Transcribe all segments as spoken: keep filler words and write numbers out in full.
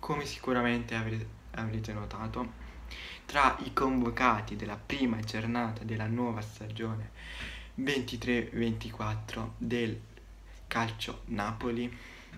come sicuramente avrete, avrete notato, tra i convocati della prima giornata della nuova stagione ventitré ventiquattro del Calcio Napoli,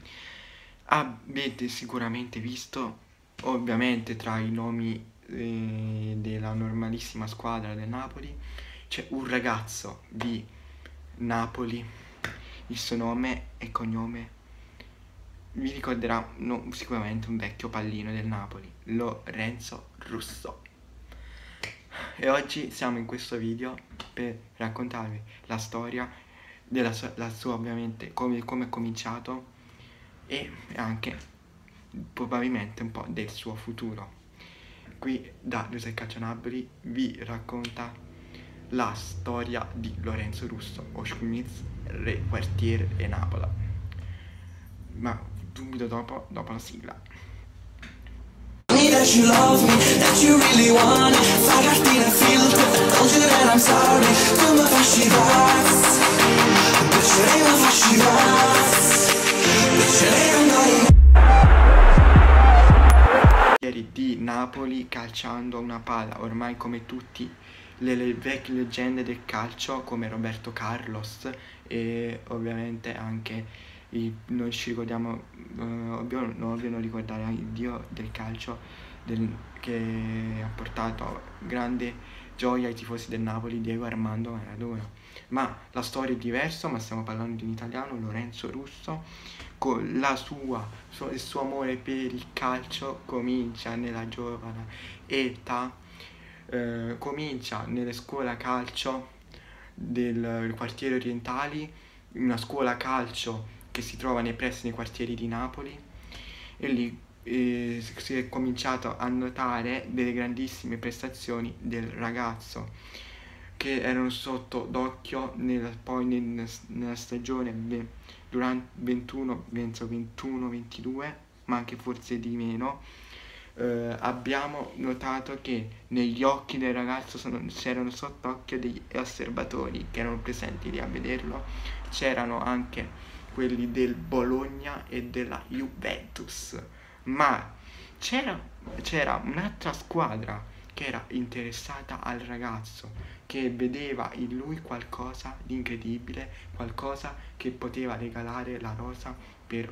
avete sicuramente visto, ovviamente tra i nomi eh, della normalissima squadra del Napoli, c'è un ragazzo di Napoli, il suo nome e cognome vi ricorderà no, sicuramente un vecchio pallino del Napoli, Lorenzo Russo. E oggi siamo in questo video per raccontarvi la storia della sua, la sua ovviamente, come, come è cominciato e anche probabilmente un po' del suo futuro. Qui da Giuseppe Calcio Napoli vi racconta la storia di Lorenzo Russo, o Schmitz, re quartiere e Napola. Ma subito dopo, dopo la sigla. That you love me, that you really want it. Fagart dina filter, told you that I'm sorry. Tu mi fasci pazz, piacerei ma fasci pazz, piacerei andare di Napoli calciando una palla, ormai come tutti le, le vecchie leggende del calcio come Roberto Carlos e ovviamente anche i, noi ci ricordiamo, eh, ovvio, non vogliono ricordare il dio del calcio del, che ha portato grande gioia ai tifosi del Napoli, Diego Armando Maradona. Ma la storia è diversa, ma stiamo parlando di un italiano, Lorenzo Russo, con la sua, il suo amore per il calcio comincia nella giovane età, eh, comincia nelle scuole calcio del, del quartiere orientali, una scuola calcio che si trova nei pressi dei quartieri di Napoli, e lì eh, si è cominciato a notare delle grandissime prestazioni del ragazzo che erano sotto d'occhio nella, poi nel, nella stagione durante ventuno ventidue, ma anche forse di meno. Eh, abbiamo notato che negli occhi del ragazzo sono, c'erano sott'occhio degli osservatori che erano presenti lì a vederlo, c'erano anche quelli del Bologna e della Juventus, ma c'era, c'era un'altra squadra che era interessata al ragazzo, che vedeva in lui qualcosa di incredibile, qualcosa che poteva regalare la rosa per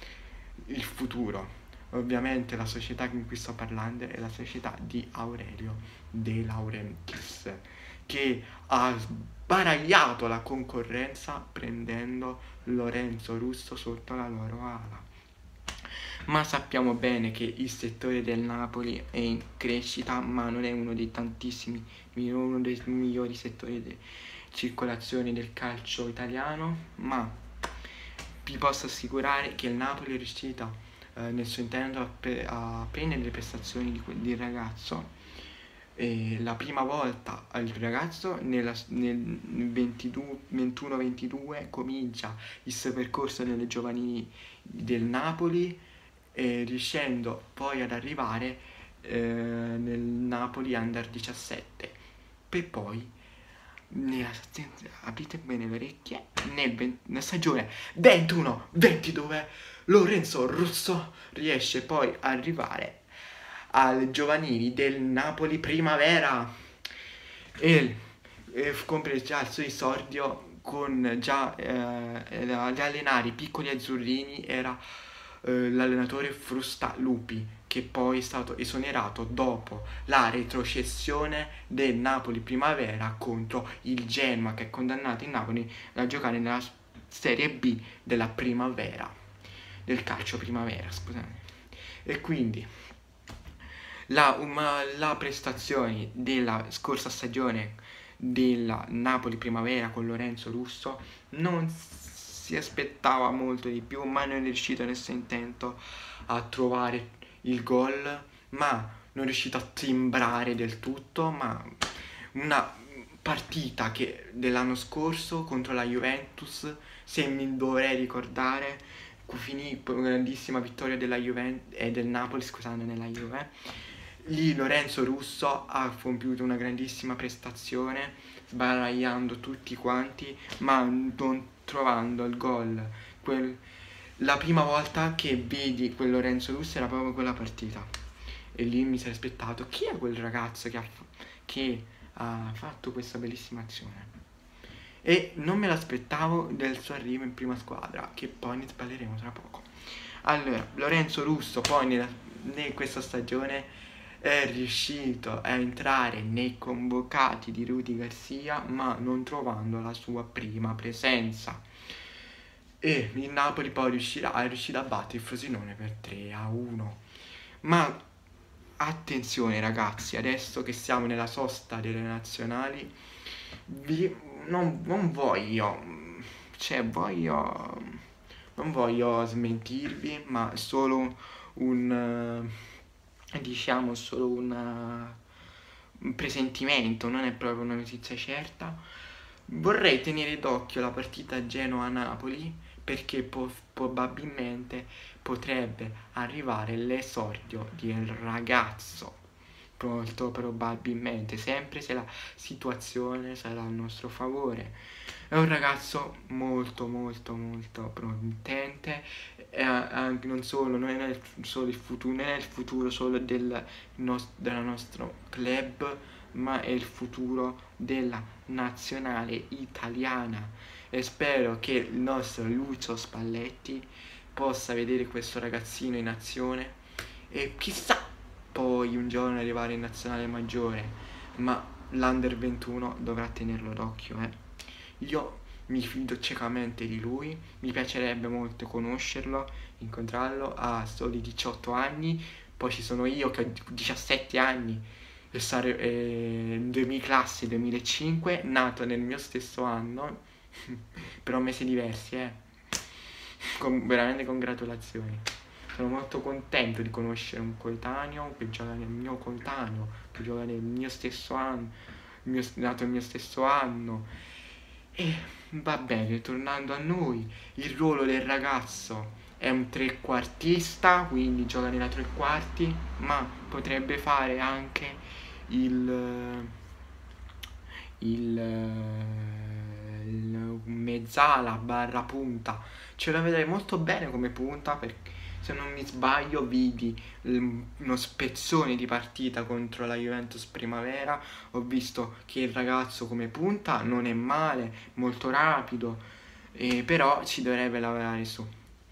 il futuro. Ovviamente la società in cui sto parlando è la società di Aurelio De Laurentiis, che ha sbaragliato la concorrenza prendendo Lorenzo Russo sotto la loro ala. Ma sappiamo bene che il settore del Napoli è in crescita, ma non è uno dei tantissimi, uno dei migliori settori di circolazione del calcio italiano, ma vi posso assicurare che il Napoli è riuscito eh, nel suo intento a, pre a prendere le prestazioni di del ragazzo. E la prima volta il ragazzo nella, nel ventuno ventidue comincia il suo percorso nelle giovanili del Napoli, e riuscendo poi ad arrivare eh, nel Napoli Under diciassette, per poi nella, aprite bene le orecchie, nel nella stagione ventuno ventidue Lorenzo Russo riesce poi ad arrivare alle giovanili del Napoli Primavera e, e compie già il suo esordio con già eh, ad allenare i piccoli azzurrini. Era eh, l'allenatore Frusta Lupi, che poi è stato esonerato dopo la retrocessione del Napoli Primavera contro il Genoa, che ha condannato il Napoli a giocare nella Serie B della Primavera, del calcio Primavera, scusate. E quindi La, uma, la prestazione della scorsa stagione della Napoli Primavera con Lorenzo Russo non si aspettava molto di più, ma non è riuscito nel suo intento a trovare il gol, ma non è riuscito a timbrare del tutto. Ma una partita che dell'anno scorso contro la Juventus, se mi dovrei ricordare, finì con una grandissima vittoria della Juventus e eh, del Napoli, scusate, nella Juve. Lì Lorenzo Russo ha compiuto una grandissima prestazione, sbaragliando tutti quanti, ma non trovando il gol, quel, la prima volta che vedi quel Lorenzo Russo era proprio quella partita, e lì mi sarei aspettato chi è quel ragazzo che ha, che ha fatto questa bellissima azione, e non me l'aspettavo del suo arrivo in prima squadra, che poi ne parleremo tra poco. Allora, Lorenzo Russo poi nella, in questa stagione è riuscito a entrare nei convocati di Rudy Garcia, ma non trovando la sua prima presenza, e il Napoli poi riuscirà, è riuscito a battere il Frosinone per tre a uno. Ma attenzione ragazzi, adesso che siamo nella sosta delle nazionali, vi, non, non voglio, cioè voglio, non voglio smentirvi, ma solo un, eh, diciamo solo un, un presentimento, non è proprio una notizia certa. Vorrei tenere d'occhio la partita Genoa-Napoli, perché po- probabilmente potrebbe arrivare l'esordio del ragazzo, molto probabilmente, sempre se la situazione sarà a nostro favore. È un ragazzo molto molto molto promettente, e anche non solo, non è il, solo il futuro, non è il futuro solo del, nos- del nostro club, ma è il futuro della nazionale italiana, e spero che il nostro Lucio Spalletti possa vedere questo ragazzino in azione e chissà poi un giorno arrivare in nazionale maggiore, ma l'Under ventuno dovrà tenerlo d'occhio, eh. Io mi fido ciecamente di lui, mi piacerebbe molto conoscerlo, incontrarlo. Ha soli diciotto anni, poi ci sono io che ho diciassette anni e sare- eh, duemila classe duemilacinque, nato nel mio stesso anno, però mesi diversi, eh. Con, veramente congratulazioni. Sono molto contento di conoscere un coetaneo che gioca nel mio coetaneo, che gioca nel mio stesso anno, il mio, nato nel mio stesso anno. E va bene, tornando a noi, il ruolo del ragazzo è un trequartista, quindi gioca nella tre quarti, ma potrebbe fare anche il, il, il mezzala barra punta. Ce la vedrei molto bene come punta, perché se non mi sbaglio vidi uno spezzone di partita contro la Juventus Primavera, ho visto che il ragazzo come punta non è male, molto rapido, eh, però ci dovrebbe lavorare su.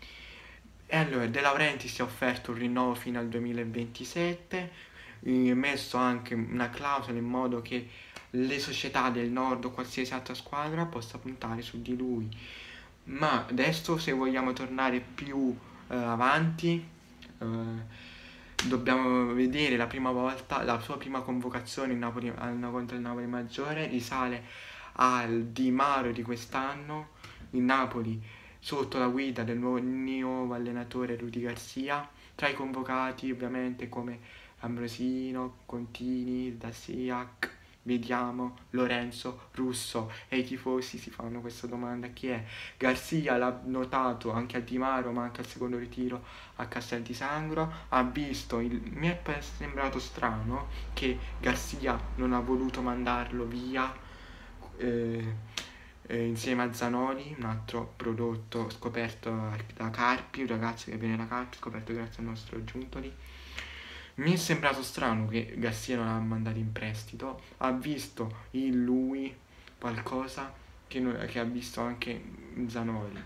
E allora De Laurentiis si è offerto un rinnovo fino al duemilaventisette, eh, messo anche una clausola in modo che le società del nord o qualsiasi altra squadra possa puntare su di lui. Ma adesso, se vogliamo tornare più eh, avanti, eh, dobbiamo vedere la prima volta, la sua prima convocazione in Napoli, al- contro il Napoli Maggiore risale al Di Maro di quest'anno. Il Napoli sotto la guida del nuovo, nuovo allenatore Rudy Garcia, tra i convocati ovviamente come Ambrosino, Contini, Dasiak, vediamo Lorenzo Russo, e i tifosi si fanno questa domanda: chi è? Garcia l'ha notato anche a Di Maro, ma anche al secondo ritiro a Castel di Sangro, ha visto, il, mi è sembrato strano che Garcia non ha voluto mandarlo via eh, eh, insieme a Zanoli, un altro prodotto scoperto da Carpi, un ragazzo che viene da Carpi, scoperto grazie al nostro Giuntoli. Mi è sembrato strano che Garcia non l'ha mandato in prestito, ha visto in lui qualcosa che, non, che ha visto anche Zanoli.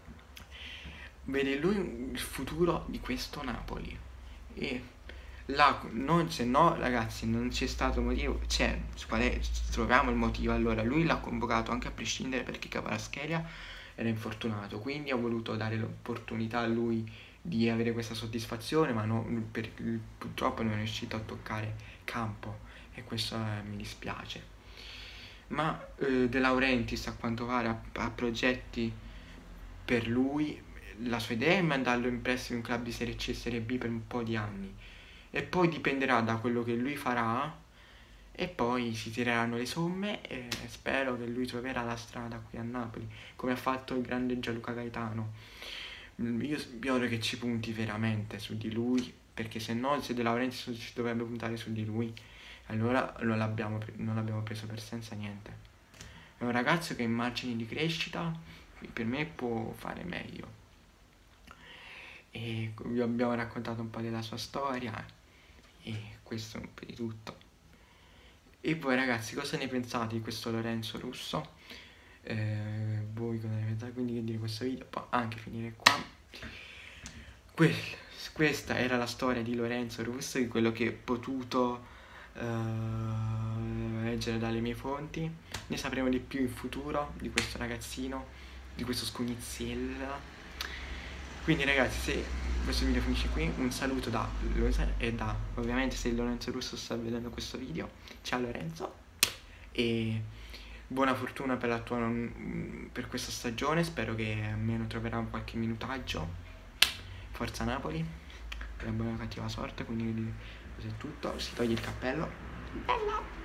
Vede lui il futuro di questo Napoli, e là, non, se no ragazzi non c'è stato motivo, cioè qual è, troviamo il motivo. Allora lui l'ha convocato anche a prescindere perché Kvaratskhelia era infortunato, quindi ho voluto dare l'opportunità a lui di avere questa soddisfazione, ma no, per, purtroppo non è riuscito a toccare campo, e questo eh, mi dispiace. Ma eh, De Laurentiis a quanto pare ha, ha progetti per lui. La sua idea è mandarlo in prestito in un club di Serie C e Serie B per un po' di anni, e poi dipenderà da quello che lui farà, e poi si tireranno le somme, e spero che lui troverà la strada qui a Napoli, come ha fatto il grande Gianluca Gaetano. Io spero che ci punti veramente su di lui, perché se no, se De Laurentiis ci dovrebbe puntare su di lui, allora non l'abbiamo, non l'abbiamo preso per senza niente. È un ragazzo che ha immagini di crescita, per me può fare meglio. e vi abbiamo raccontato un po' della sua storia e questo è un po' di tutto. E voi ragazzi, cosa ne pensate di questo Lorenzo Russo? Eh, voi cosa ne pensate? Quindi che dire, questo video può anche finire qua. Que questa era la storia di Lorenzo Russo, di quello che ho potuto uh, leggere dalle mie fonti. Ne sapremo di più in futuro di questo ragazzino, di questo scugniziello. Quindi ragazzi, se questo video finisce qui, un saluto da Lorenzo e da, ovviamente, se Lorenzo Russo sta vedendo questo video, ciao Lorenzo e buona fortuna per, la tua, per questa stagione, spero che almeno troverà qualche minutaggio. Forza Napoli, e buona cattiva sorte, quindi questo è tutto, si toglie il cappello. Bella!